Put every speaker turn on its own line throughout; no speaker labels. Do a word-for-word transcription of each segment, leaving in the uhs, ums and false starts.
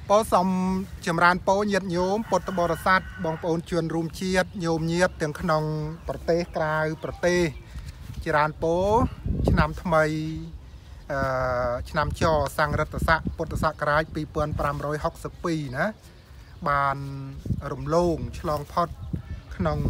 Bố xong chìm ràn bố nhiệt nhốm bột bò rà sát bóng bồn truyền rùm chiết nhôm nhiệt tiếng khăn nông bật tê krau bật tê chìm ràn bố chìm nằm thầm mây chìm nằm cho sang rật sạc bột sạc krau bì bươn pram rối hóc sạc bì ná bàn rùm lông chlong phót khăn nông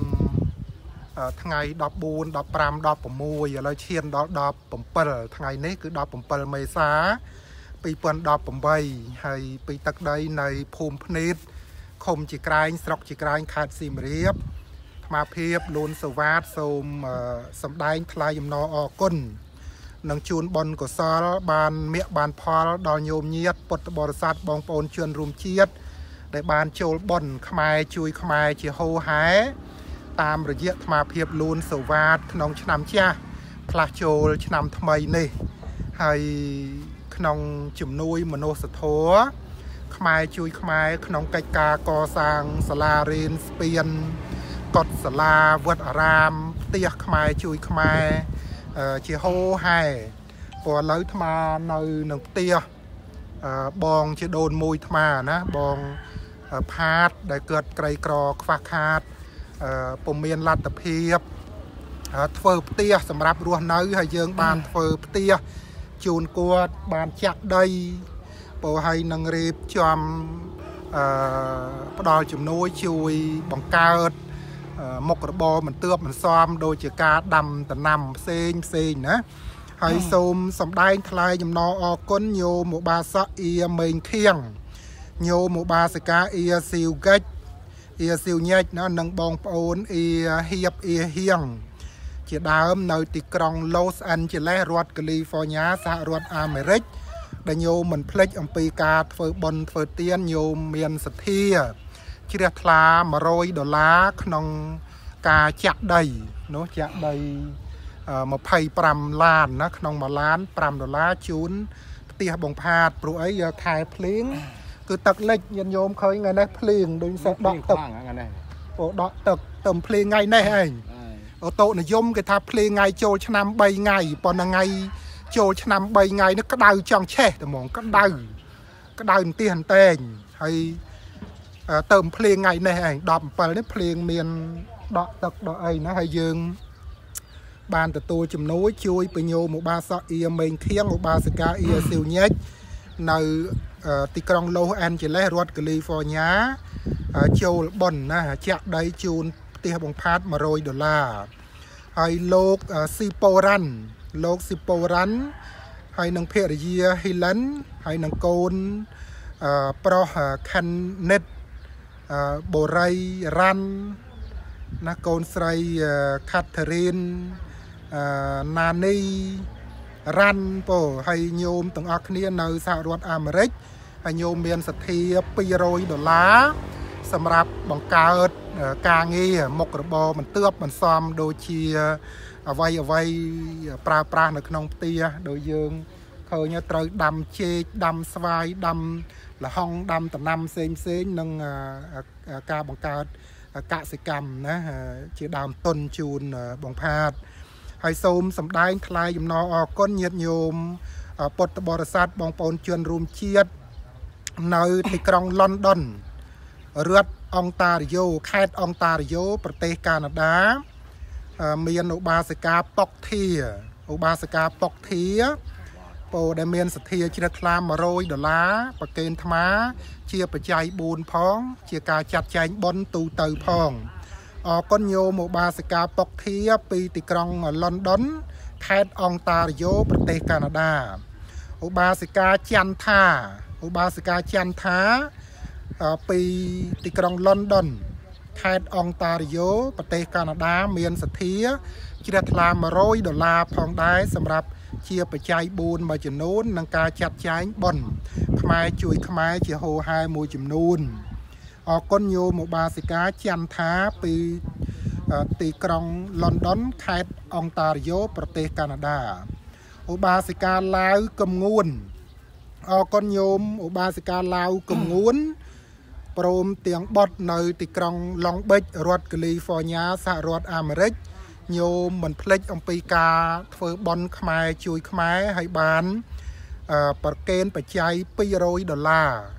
thằng ngày đọc buôn đọc pram đọc bổng mùi lời chiên đọc đọc bổng bờ thằng ngày nế cứ đọc bổng bờ mây xáปีปนดอกผมใบให้ปีตักใดในภูมิพนิษคมจีกรายสระจีกรายขาดสีเรียบมาเพียบลุนสวัสดิ์สมสมได้ทลายยมนออก้นนังจูนบอลกศลบานเมียบานพอลดอนโยมเนียดปตบริษัทบองปนชวนรุมเชียดได้บานโจลบอลขมายจุยขมายจีโฮหายตามระยะมาเพียบลุนสวัสดิ์น้องชนำเจ้าพลาโจลชนำทำไมนี่ให้ขนมจุ่มนุยมโนสะโถขมายจุยขมายขนมไก่กากอสางสลาเรนสเปียนกดสลาวัดอารามเตียขมายจุยขมายเชี่ยโฮไฮปวดเลยทมาในหนึ่งเตียบองจะโดนมวยทมานะบองพาดได้เกิดไกรกรอกฟ้าคาดปมเมียนลัดตะเพียบเฟิร์เตียสำหรับรัวเนื้อให้เยิงบานเฟิร์เตียจูนกวดบานจักได้ปอให้นังรีบจอมปดอจุ่มน้อยช่วยบังการมกระบอมันเตือบมันซ้อมโดยเจกาดำแต่นำเซงเซงนะให้สมสมได้ทลายยมนออก้นโยมบาสะเอียเมงเคียงโยมบาสกาเอียซิลกัดเอียซิลเนจนะนังบองปอนเอียเฮียบเอียเฮียงជាដើមនៅទីក្រុង Los Angeles រដ្ឋកាលីហ្វ័រញ៉ាសហរដ្ឋអាមេរិកដែលញោមមិនភ្លេចអំពីការធ្វើបុណ្យធ្វើទានញោមមានសទ្ធាជ្រះថ្លាមួយរយដុល្លារក្នុងការចាក់ដីនោះចាក់ដីยี่สิบห้าล้านណាក្នុងមួយឡានห้าដុល្លារជូនផ្ទះបងផាតព្រោះអីខែភ្លៀងគឺទឹកលិចញាតិញោមឃើញថ្ងៃនេះភ្លៀងដូចសោះដក់ទឹកថ្ងៃនេះអូដក់ទឹកទៅភ្លៀងថ្ងៃនេះឯងអូតូនិយមគេថាភ្លេងថ្ងៃចូលឆ្នាំបីថ្ងៃប៉ុន្តែថ្ងៃចូលឆ្នាំបីថ្ងៃនេះក្តៅចង់ឆេះតែហ្មងក្តៅក្តៅបន្ទះអន្តែងហើយទៅភ្លេងថ្ងៃនេះឯងដប់bảyនេះភ្លេងមានដកទឹកដកអីណាហើយយើងបានទទួលជំនួយជួយបញោមបាសអ៊ីមេងខៀងឧបាសិកាអ៊ីស៊ីវញេកនៅទីក្រុង Los Angeles រដ្ឋកាលីហ្វ័រញ៉ាចូលប៉ុនណាចាក់ដីជូនផ្ទះបងផាតមួយរយដុល្លារហើយលោកស៊ីប៉ូរ៉ាន់លោកស៊ីប៉ូរ៉ាន់ហើយនឹងភរិយាហ៊ីឡិនហើយនឹងកូនប្រុសខាន់ណិតបូរីរ៉ាន់ណាកូនស្រីខាត់ធារីនណានីរ៉ាន់ពោហើយញោមទាំងអស់គ្នានៅសហរដ្ឋអាមេរិកហើយញោមមានសទ្ធាពីររយដុល្លារសម្រាប់បង្កើតការងារមុខរបរមិនទើបមិនសមដូចជាអ្វីអ្វីប្រើប្រាស់នៅក្នុងផ្ទះដោយយើងឃើញត្រូវដាំចេកដាំស្វាយដាំលហុងដាំដំណាំផ្សេងផ្សេងនិងការបង្កើតកសិកម្មណាជាដើមទុនជូនបងផាតហើយសូមសម្ដែងថ្លែងអំណរអគុណញាតិញោមពុទ្ធបរិស័ទបងប្អូនជនរួមជាតិនៅទីក្រុង London រដ្ឋអង់តារីយ៉ូខេត្តអង់តារីយ៉ូប្រទេសកាណាដាមានឧបាសិកាប៉ុកធាឧបាសិកាប៉ុកធាពោដែលមានសទ្ធាជ្រះថ្លាមួយរយដុល្លារប្រកេនថ្មាជាបច្ច័យបួនផងជាការចាត់ចែងបុណ្យទូទៅផងអរគុណញោមឧបាសិកាប៉ុកធាពីទីក្រុង London ខេត្តអង់តារីយ៉ូប្រទេសកាណាដាឧបាសិកាច័ន្ទថាឧបាសិកាច័ន្ទថាពីទីក្រុង London ខេត្តអង់តារីយ៉ូប្រទេសកាណាដាមានសទ្ធាជ្រះថ្លាមួយរយដុល្លារផងដែរសម្រាប់ជាបច្ច័យបួនមួយចំនួននិងការចាត់ចែងបុណ្យខ្មែរជួយខ្មែរជាហូហែមួយចំនួនអរគុណញោមឧបាសិកាច័ន្ទថាពីទីក្រុង London ខេត្តអង់តារីយ៉ូប្រទេសកាណាដាឧបាសិកាឡាវកំងួនអរគុណញោមឧបាសិកាឡាវកំងួនព្រមទាំងបត់នៅទីក្រុង Long Beach រដ្ឋកាលីហ្វ័រញ៉ាសហរដ្ឋអាមេរិកញោមមិនភ្លេចអំពីការធ្វើបុណ្យខ្មែរជួយខ្មែរហើយបានប្រកេនបច្ច័យពីររយដុល្លារ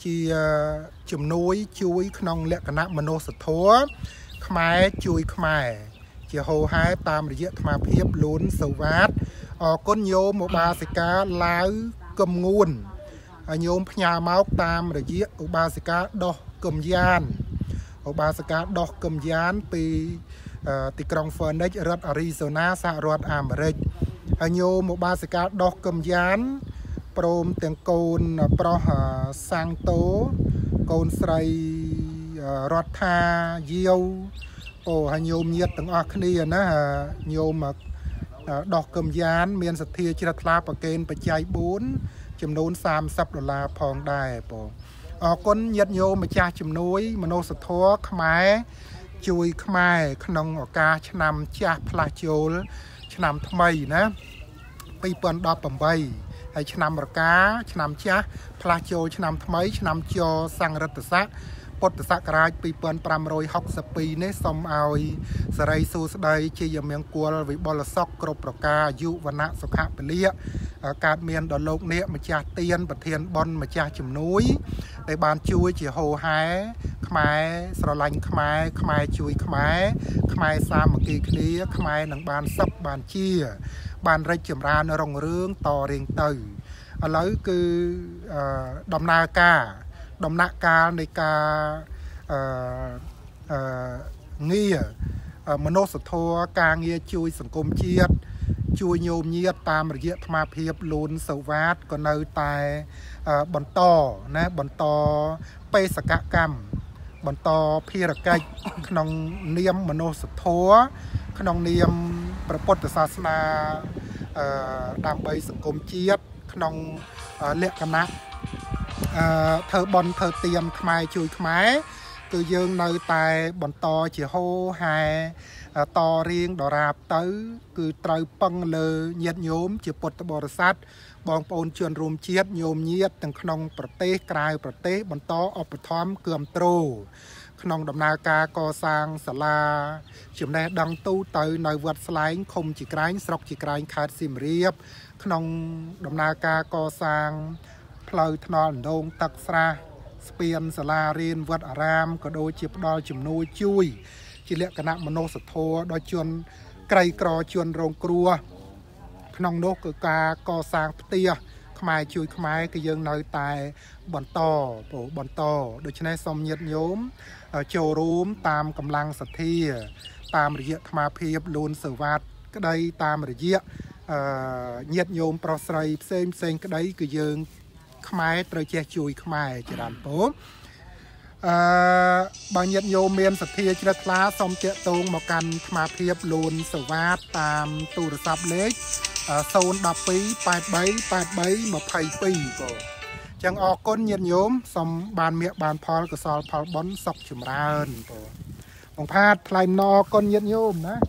ជាជំនួយជួយក្នុងលក្ខណៈមនុស្សធម៌ខ្មែរជួយខ្មែរជាហោហែតាមរយៈអាត្មាភាពលូនសវ៉ាតអរគុណញោមឧបាសិកាឡាវកឹមងួនហើយញោមផ្ញើមកតាមរយៈឧបាសិកាដោះកឹមយ៉ានឧបាសិកាដោះកឹមយ៉ានពីទីក្រុង Phoenix រដ្ឋ Arizona សហរដ្ឋអាមេរិកហើយញោមឧបាសិកាដោះកឹមយ៉ានព្រមទាំងកូនប្រុសសាំងតូកូនស្រីរដ្ឋាយាវអូហើយញោមញាតិទាំងអស់គ្នាណាញោមដោះកឹមយ៉ានមានសទ្ធាជ្រះថ្លាប្រកេនបច្ច័យបួនចំនួនសាមសិបដុល្លារផងដែរបងអរគុណញាតិញោមម្ចាស់ជំនួយមនុស្សធម៌ខ្មែរជួយខ្មែរក្នុងឱកាសឆ្នាំចាស់ផ្លាស់ចូលឆ្នាំថ្មីណាពីរពាន់ដប់ប្រាំបីហើយឆ្នាំរកាឆ្នាំចាស់ផ្លាស់ចូលឆ្នាំថ្មីឆ្នាំចសង្រិតស័កពុទ្ធសករាជពីរពាន់ប្រាំរយហុកសិបពីរនេះសូមឲ្យសិរីសួស្តីជាយមង្គលវិបុលសុខគ្រប់ប្រការអាយុវណ្ណៈសុខៈពលៈកើតមានដល់លោកអ្នកម្ចាស់ទានប្រធានបុណ្យម្ចាស់ជំនួយដែលបានជួយជាហោហែខ្មែរស្រឡាញ់ខ្មែរខ្មែរជួយខ្មែរខ្មែរសាមគ្គីគ្នាខ្មែរនឹងបានសុខបានជាបានរីកចម្រើនរុងរឿងតរៀងទៅឥឡូវគឺដំណើរការដំណាក់កាលនៃការអឺអឺងារមនុស្សធម៌ការងារជួយសង្គមជាតិជួយញោមញាតតាមរយៈអាត្មាភាពលូនសវ៉ាតក៏នៅតែបន្តណាបន្តបេសកកម្មបន្តភារកិច្ចក្នុងនាមមនុស្សធម៌ក្នុងនាមព្រះពុទ្ធសាសនាអឺដើម្បីសង្គមជាតិក្នុងលក្ខណៈអឺធ្វើបន់ធ្វើទៀមខ្មែរជួយខ្មែរគឺយើងនៅតែបន្តជាហោហែតរៀងដរាបទៅគឺត្រូវពឹងលើញាតិញោមជាពុទ្ធបរិស័ទបងប្អូនជនរួមជាតិញោមញាតិទាំងក្នុងប្រទេសក្រៅប្រទេសបន្តឧបត្ថម្ភគាំទ្រក្នុងដំណើរការកសាងសាលាចំណេះដឹងទូទៅនៅវត្តស្លែងឃុំជីក្រែងស្រុកជីក្រែងខេត្តសៀមរាបក្នុងដំណើរការកសាងផ្លូវថ្នល់ដងទឹកស្រះស្ពានសាលារៀនវត្តអារាមក៏ដូចជាផ្ដល់ជំនួយជួយជាលក្ខណៈមនុស្សធម៌ដល់ជនក្រីក្រជនរងគ្រោះក្នុងនោះគឺការកសាងផ្ទះខ្មែរជួយខ្មែរគឺយើងនៅតែបន្តបន្តដូច្នេះសូមញាតិញោមចូលរួមតាមកម្លាំងសទ្ធាតាមរយៈអាត្មាភាពលូនសវ៉ាតក្តីតាមរយៈញាតិញោមប្រុសស្រីផ្សេងផ្សេងក្តីគឺយើងខ្មែរត្រូវចេះជួយខ្មែរចរានពោអឺបើញាតិញោមមានសទ្ធាជ្រះថ្លាសូមតាក់ទងមកកាន់អាត្មាភាពលូនសវ៉ាតតាមទូរស័ព្ទលេខศูนย์ หนึ่ง สอง แปด สาม แปด สาม ยี่สิบสองចឹងអរគុណញាតិញោមសូមបានមាគ្បានផលកុសលផលបុណ្យសុខចម្រើនបងផាតថ្លែងអរគុណញាតិញោមណា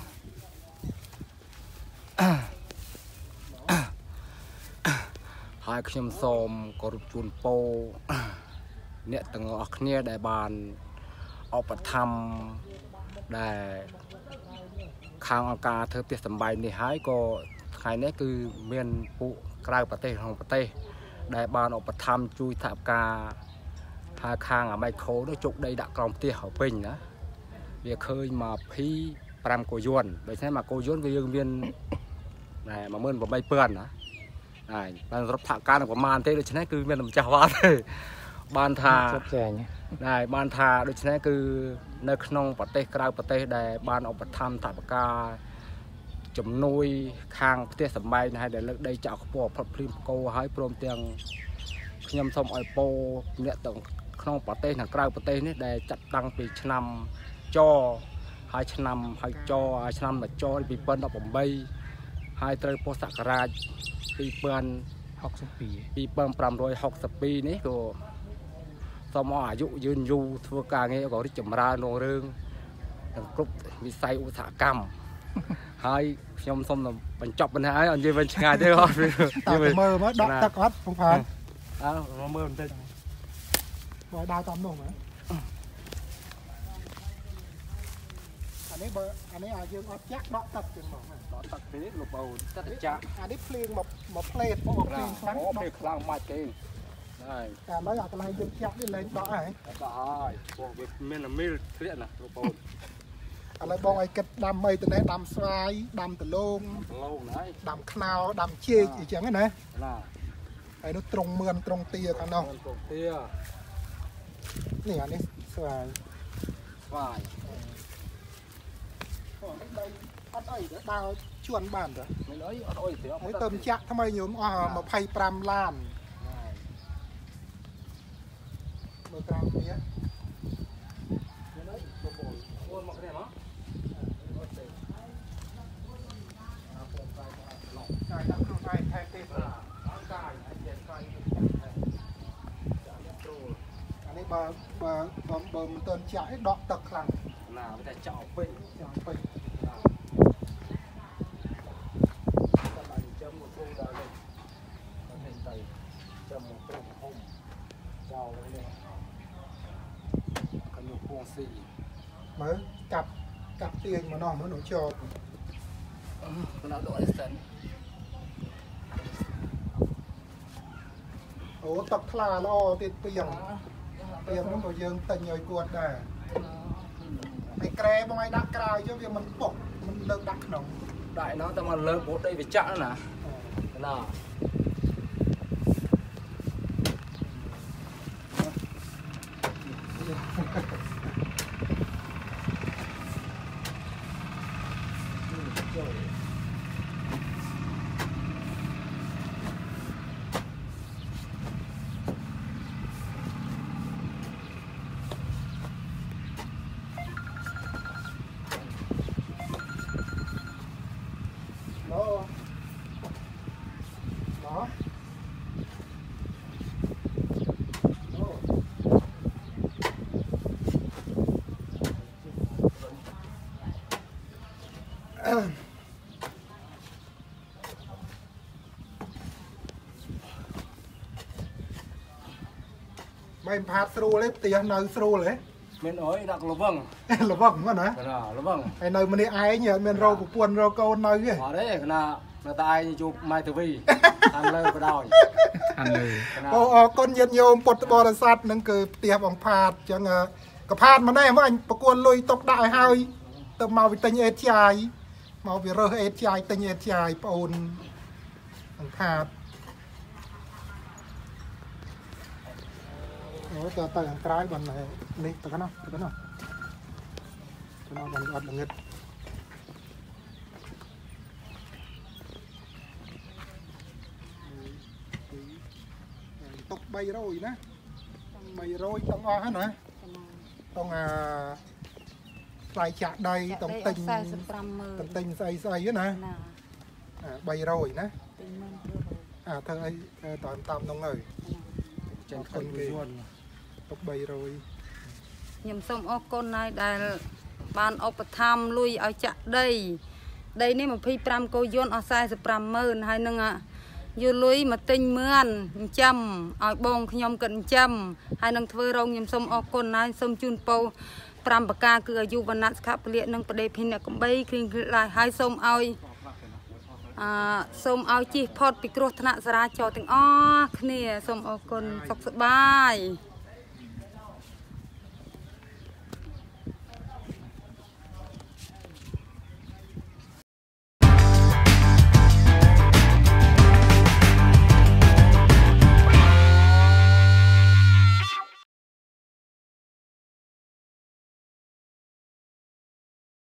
ហើយខ្ញុំសូមគោរពជូនពរអ្នកទាំងអស់គ្នាដែលបានឧបត្ថម្ភដែលខាងអង្គការធ្វើផ្ទះសម្បែងនេះហើយក៏ថ្ងៃនេះគឺមានពួកក្រៅប្រទេសក្នុងប្រទេសដែលបានឧបត្ថម្ភជួយថវិកាហើយខាងអាមេខូនោះជោគដីដាក់ក្រោមផ្ទះឲ្យពេញណាវាឃើញមកភីប្រាំកូយួនដូច្នេះមកកូយួនគឺយើងមានណែ một nghìn tám trămពាន់ណាហើយបានរត់ថវិកានឹងប្រមាណទេដូច្នេះគឺមានម្ចាស់វត្តទេបានថាដែរបានថាដូច្នេះគឺនៅក្នុងប្រទេសក្រៅប្រទេសដែលបានឧបត្ថម្ភថវិកាជំនួយខាងផ្ទះសម្បែងហើយដែលលើកដីចោលខ្ពស់ផុតភ្លៀងផ្គរហើយព្រមទាំងខ្ញុំសូមឲ្យពោអ្នកទាំងក្នុងប្រទេសនិងក្រៅប្រទេសនេះដែលចាត់តាំងពីឆ្នាំចហើយឆ្នាំហើយចហើយឆ្នាំចពីរពាន់ដប់ប្រាំបីហើយត្រូវពុទ្ធសករាជពីរពាន់ហុកសិបពីរ ពីរពាន់ប្រាំរយហុកសិបពីរនេះក៏សូមឲ្យអាយុយឺនយូរធ្វើការងារក៏រីកចម្រើនរុងរឿងទាំងគ្រប់វិស័យឧស្សាហកម្មហើយខ្ញុំសូមបញ្ចប់ប៉ុណ្ណេះហើយអត់និយាយវិញឆ្ងាយទេអត់មើល
មើលដកទឹកអត់បងផាន
អើមើលបន្តិច
បើដើរតាមនោះមើលអានេះបើអានេះឲ្យយើងអត់ចាក់ដកទឹកជាងមកដកទឹកទេលោកបងទឹកចាក់អានេះភ្លៀងមកមកផ្លេតមកភ្លៀងខ្លាំងមកភ្លៀងខ្លាំងមកទេการnói cái này dân chặt đi lên đó ấy
đó rồi việc mình là mil thiện nè lô bồn
à lại bong ai kết đam mây từ đây đam xoay đam từ lông
lâu đấy
đam khao đam chê chỉ chẳng cái này
là
ai nó trồng mườn trồng tia cả nào
trồng tia
nè này xoay
vài
đây ăn ấy đào chuồn bản rồi
mấy nói ăn ơi thì
mấy tôm chặt tham ai nhổm mà phay pram lan một gram kia
buôn một cái này nó
cài đặt trong tay thay tên là cài anh ấy bờ bờ bờ bờ một tên chạy đọt tật lằng
nào với chảo phi
chảo phi
các bạn chấm một khung đào lên hình tẩy chấm một khung hôm chào lên đây còn một khung xì
mới cặp cặp tiền mà nó mới nổi trộn
nó đổi sẵn
ủa tập là lo tiền tiền tiền nó mà dương tình rồi cuột này mày kre mà mày đặt cài cho việc mình bột mình được đặt nồng
đại nó tao mà lớn bố đây phải chặn nè cái nào
đó đó mày phạt sưu lấy tiền nơi sưu lấy
mình nói đặt là vâng
là vâng mà nè
là vâng
hay nơi mình đi ai nhỉ mình rau của quân rau câu nơi cái
ở đấy là là tai chụp mai tử vi ăn lơ vào đòi
ăn lơ
ô con nhiệt nhôm bột bò là sát nâng cờ tiệp bằng phạt chẳng cái phạt mà này mà anh bọc quân lôi tộc đại hai tao mau bị tinh ết chai mau bị rơ ết chai tinh ết chai ôn bằng phạt nó tờ tờ cái bằng này đi tờ cái nào tờ cái nào tờ nào bằng ọt bằng nghịch tục bay rồi nè bay rồi tông o hết nè tông à lại chặt đây tông tinh tông tinh say say hết nè bay rồi nè à thơ ấy toàn tam đông ơi
trên con luôn
tục bay rồi
nhầm xong ô con này là ban ốp tham lui ở chợ đây đây nếu mà phi pram cô yon ở sai sập pram mơn hay nâng ạ vô lui mà tinh mươn châm ở bông nhom cận châm hay nâng thưa rong nhầm xong ô con này xong chun po pram bạc ca cứ ở du văn nát khắp liền nâng bề pin này cũng bay khi lại hai xong oi à xong oi chi phật bị cột thạ ra cho tiếng o kia xong ô con sọc sập bay